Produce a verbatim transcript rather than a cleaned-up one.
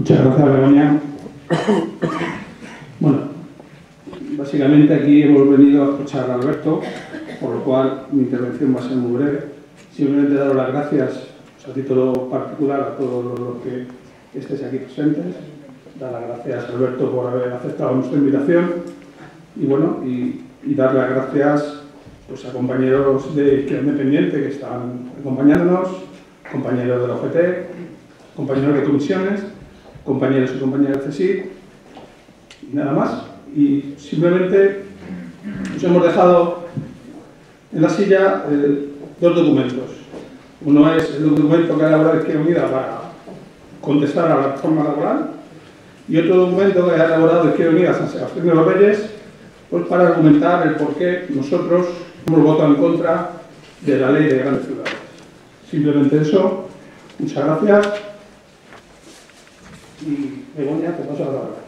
Muchas gracias, Begoña. Bueno, básicamente aquí hemos venido a escuchar a Alberto, por lo cual mi intervención va a ser muy breve. Simplemente daros las gracias, pues, a título particular, a todos los que estéis aquí presentes. Dar las gracias a Alberto por haber aceptado nuestra invitación y, bueno, y, y dar las gracias pues, a compañeros de Izquierda Independiente que están acompañándonos, compañeros de la O G T, compañeros de comisiones, compañeros y compañeras de C S I y nada más. Y simplemente nos hemos dejado en la silla eh, dos documentos. Uno es el documento que ha elaborado Izquierda Unida para contestar a la reforma laboral y otro documento que ha elaborado Izquierda Unida San Sebastián de los Reyes pues para argumentar el por qué nosotros hemos votado en contra de la ley de grandes ciudades. Simplemente eso. Muchas gracias. Y Begoña, te paso la palabra.